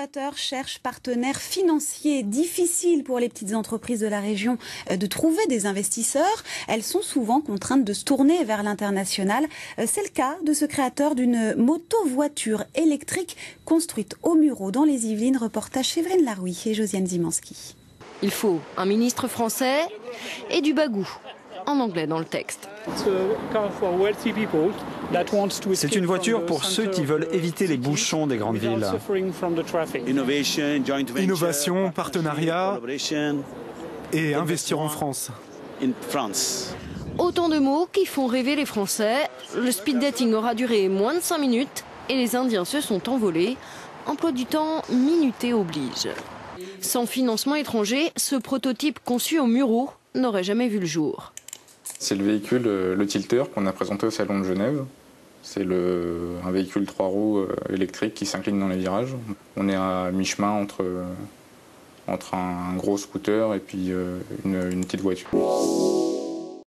créateur cherche partenaires financiers. Difficile pour les petites entreprises de la région de trouver des investisseurs. Elles sont souvent contraintes de se tourner vers l'international. C'est le cas de ce créateur d'une moto-voiture électrique construite au Mureaux dans les Yvelines. Reportage Séverine Larouille et Josiane Zimanski. Il faut un ministre français et du bagou, en anglais dans le texte. C'est une voiture pour ceux qui veulent éviter les bouchons des grandes villes. Innovation, partenariat et investir en France. Autant de mots qui font rêver les Français. Le speed dating aura duré moins de 5 minutes et les Indiens se sont envolés. Emploi du temps minuté oblige. Sans financement étranger, ce prototype conçu au Mureaux n'aurait jamais vu le jour. C'est le véhicule, le Tilter, qu'on a présenté au Salon de Genève. C'est un véhicule 3 roues électrique qui s'incline dans les virages. On est à mi-chemin entre un gros scooter et puis une petite voiture.